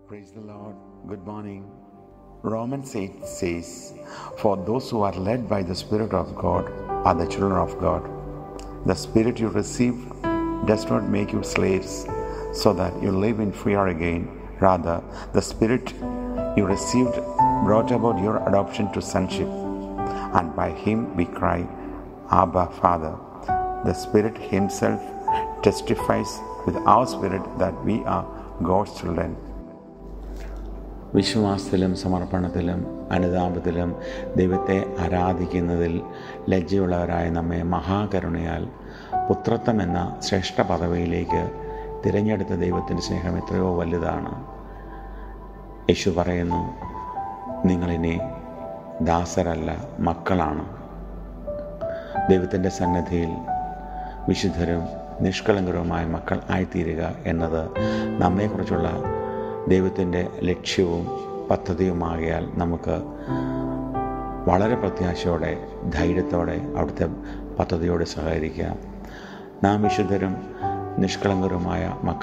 Praise the Lord. Good morning. Romans 8 says, "For those who are led by the Spirit of God are the children of God. The Spirit you received does not make you slaves so that you live in fear again. Rather, the Spirit you received brought about your adoption to sonship. And by Him we cry, Abba, Father." The Spirit Himself testifies with our spirit that we are God's children. വിശ്വാസത്തിലും സമർപ്പണത്തിലും അനുതാപത്തിലും ദൈവത്തെ ആരാധിക്കുന്നതിൽ ലജ്ജയുള്ളവരായ നമ്മെ മഹാകരുണയാൽ പുത്രത്വം എന്ന ശ്രേഷ്ഠ പദവിയിലേക്ക് തിരഞ്ഞെടുത്ത ദൈവത്തിൻ്റെ സ്നേഹം എത്രയോ വലുതാണ്. യേശു പറയുന്നു, നിങ്ങളിനി ദാസരല്ല, മക്കളാണ്. ദൈവത്തിൻ്റെ സന്നിധിയിൽ വിശുദ്ധരും നിഷ്കളങ്കരുമായ മക്കൾ ആയിത്തീരുക എന്നത് നമ്മെക്കുറിച്ചുള്ള ദൈവത്തിൻ്റെ ലക്ഷ്യവും പദ്ധതിയുമാകിയാൽ നമുക്ക് വളരെ പ്രത്യാശയോടെ ധൈര്യത്തോടെ അവിടുത്തെ പദ്ധതിയോട് സഹകരിക്കാം. നാം വിശുദ്ധരും നിഷ്കളങ്കരുമായ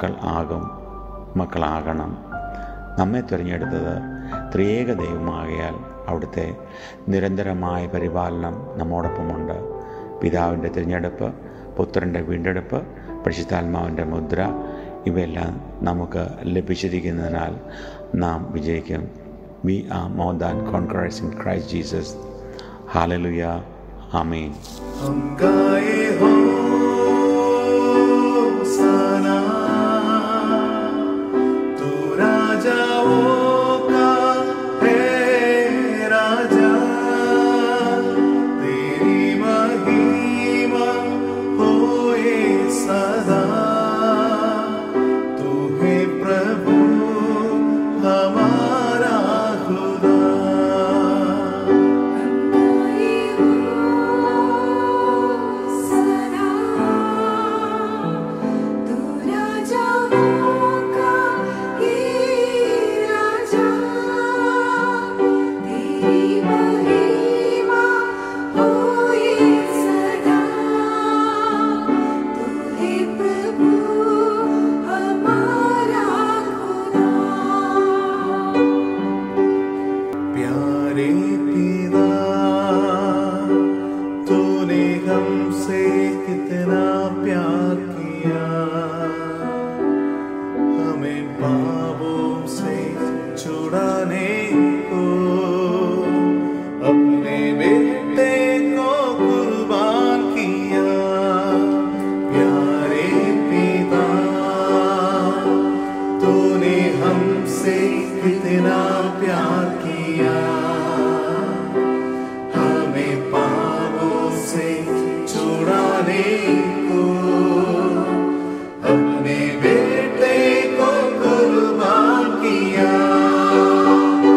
മക്കളാകണം. നമ്മെ തിരഞ്ഞെടുത്തത് ത്രിയേക ദൈവമാകിയാൽ അവിടുത്തെ നിരന്തരമായ പരിപാലനം നമ്മോടൊപ്പമുണ്ട്. പിതാവിൻ്റെ തിരഞ്ഞെടുപ്പ്, പുത്രൻ്റെ വീണ്ടെടുപ്പ്, പരിശുദ്ധാത്മാവിൻ്റെ മുദ്ര, ഇവയെല്ലാം നമുക്ക് ലഭിച്ചിരിക്കുന്നതിനാൽ നാം വിജയിക്കും. We are more than conquerors in Christ Jesus. Hallelujah. Amen. कितना प्यार किया, हमें पापों से छुड़ाने को अपने बेटे को कुर्बान किया। प्यारे पिता, तूने हमसे कितना प्यार किया, हमें पापों से छुड़ाने को अपने बेटे को कुर्बान किया।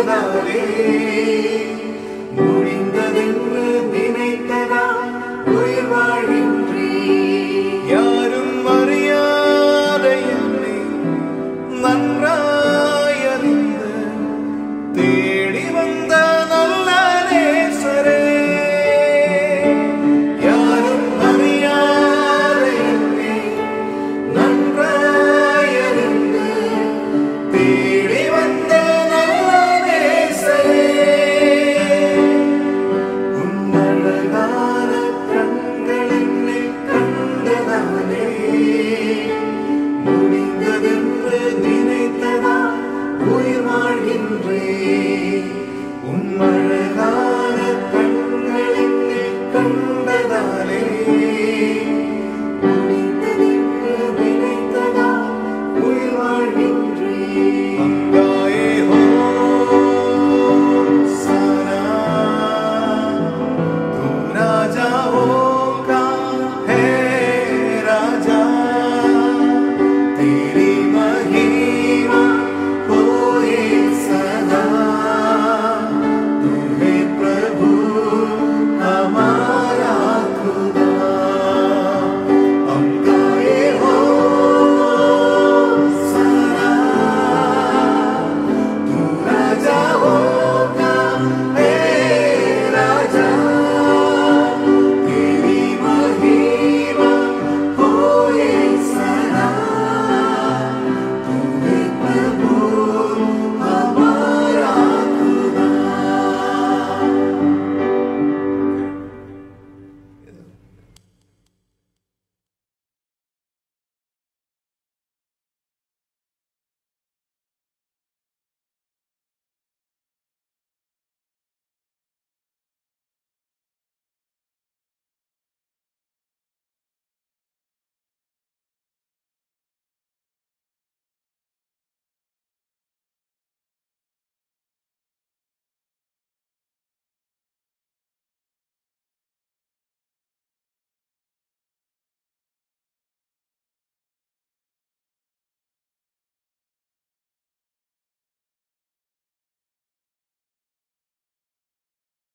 கண்டதாலே முடிந்ததென்று நினைத்ததா உயிர் வாழ்கின்றேன். யாரும் அறியாத என்னை நன்றாயறிந்த தேடி வந்த நல்ல நேசரே, யாரும் அறியாத என்னை நன்றாயறிந்த தேடி வந்த நல்ல நேசரே, உன்னழகான கண்கள் என்னை கண்டதாலே முடிந்ததென்று நினைத்ததா உயிர் வாழ்கின்றேன். உன்